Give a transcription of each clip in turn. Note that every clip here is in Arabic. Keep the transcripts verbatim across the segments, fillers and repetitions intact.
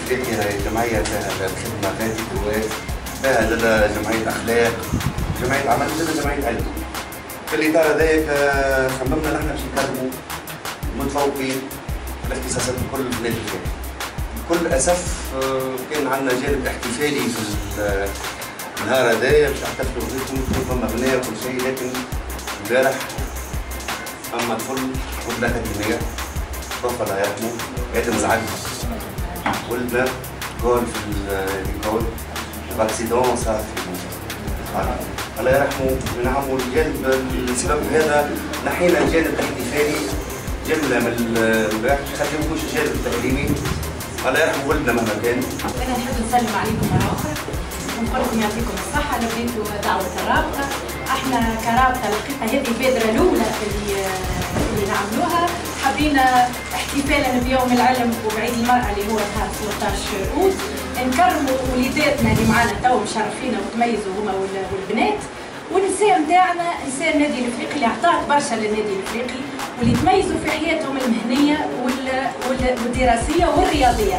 الافريقي هي جمعيه فيها الخدمه فيها تدوات فيها زاد جمعيه اخلاق جمعيه عمل زاد جمعيه علم. في الاطار هذاك صممنا نحن باش نكرموا متفوقين في الاختصاصات بكل بلاد البلاد. بكل اسف كان عندنا جانب احتفالي في النهار هذايا باش نحتفلوا بكم فما غناء وكل شيء، لكن امبارح اما طفل ولد اكاديميه توفى الله يرحمه ادم زعل ولدنا جول في الجول باكسيدون صار في الله يرحمه. نعم والجانب السبب هذا نحينا الجانب الاحتفالي جمله من امبارح خاطر ما يكونش الجانب التعليمي. الله يرحم ولدنا مهما كان. انا نحب نسلم عليكم مره اخرى ونقول لكم يعطيكم الصحه. لبيتوا دعوه الرابطه، احنا كرابطه لقيتنا هذه البادره الاولى اللي اللي نعملوها، حبينا احتفالا بيوم العلم وبعيد المراه اللي هو نهار ثلاثة عشر أوت نكرموا وليداتنا اللي معانا تو مشرفينا وتميزوا هما والبنات، والنساء نتاعنا نساء النادي الافريقي اللي عطات برشا للنادي الافريقي واللي تميزوا في حياتهم المهنيه والدراسيه والرياضيه.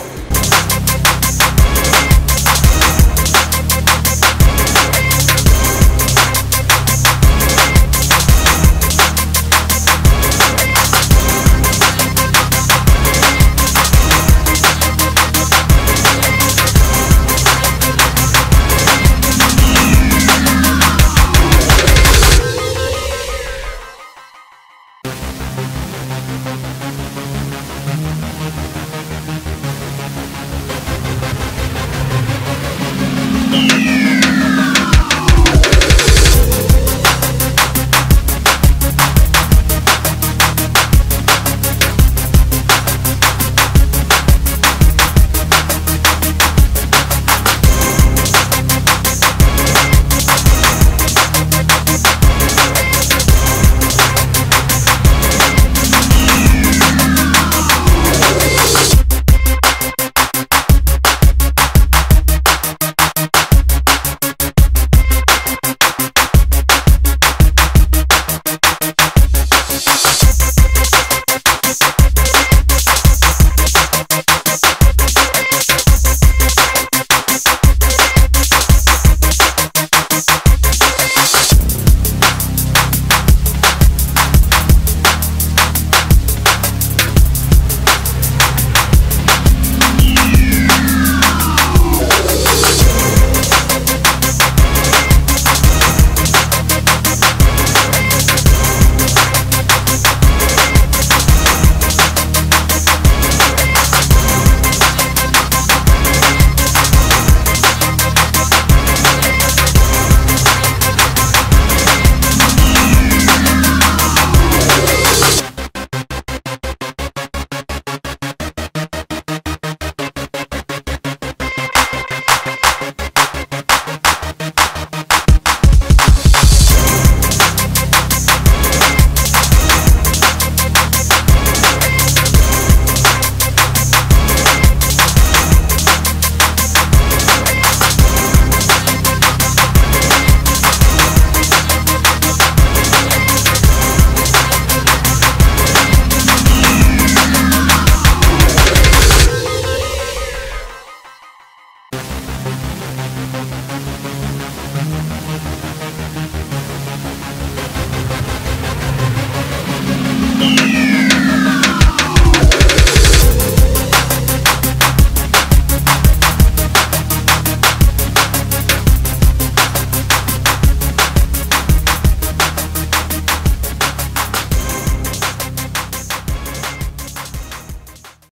Yeah.